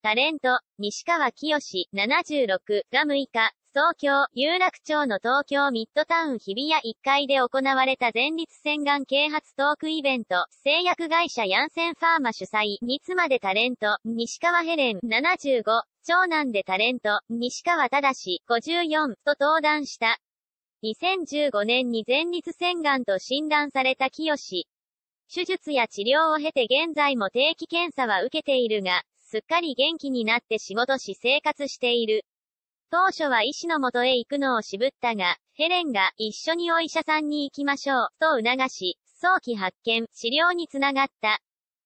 タレント、西川きよし、76が6日、東京、有楽町の東京ミッドタウン日比谷1階で行われた前立腺がん啓発トークイベント、製薬会社ヤンセンファーマ主催に妻でタレント、西川ヘレン、75、長男でタレント、西川忠、54と登壇した。2015年に前立腺がんと診断されたきよし。手術や治療を経て現在も定期検査は受けているが、すっかり元気になって仕事し生活している。当初は医師の元へ行くのを渋ったが、ヘレンが一緒にお医者さんに行きましょう、と促し、早期発見、治療につながった。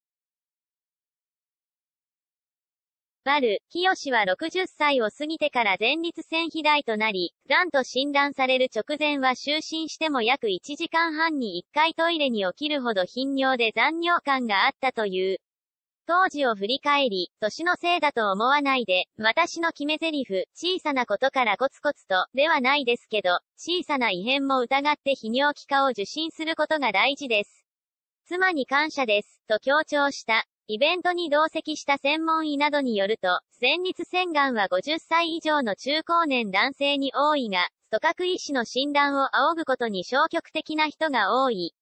きよしは60歳を過ぎてから前立腺肥大となり、がんと診断される直前は就寝しても約1時間半に1回トイレに起きるほど頻尿で残尿感があったという。当時を振り返り、年のせいだと思わないで、私の決め台詞、小さなことからコツコツと、ではないですけど、小さな異変も疑って泌尿器科を受診することが大事です。妻に感謝です、と強調した。イベントに同席した専門医などによると、前立腺がんは50歳以上の中高年男性に多いが、組閣医師の診断を仰ぐことに消極的な人が多い。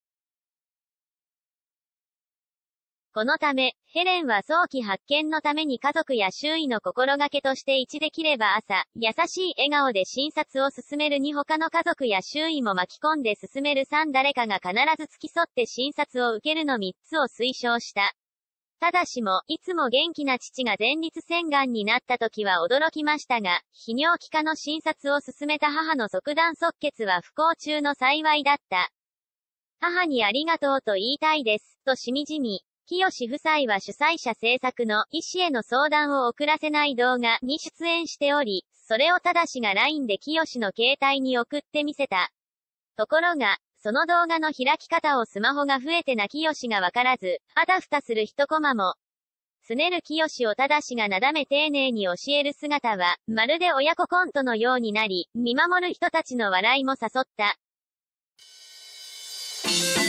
このため、ヘレンは早期発見のために家族や周囲の心がけとしてできれば朝、優しい笑顔で診察を進める2他の家族や周囲も巻き込んで進める3誰かが必ず付き添って診察を受けるの3つを推奨した。ただしも、いつも元気な父が前立腺がんになった時は驚きましたが、泌尿器科の診察を進めた母の即断即決は不幸中の幸いだった。母にありがとうと言いたいです、としみじみ。きよし夫妻は主催者制作の医師への相談を遅らせない動画に出演しており、それを忠が LINE できよしの携帯に送ってみせた。ところが、その動画の開き方をスマホが増えてなきよしがわからず、あたふたする一コマも。すねるきよしを忠がなだめ丁寧に教える姿は、まるで親子コントのようになり、見守る人たちの笑いも誘った。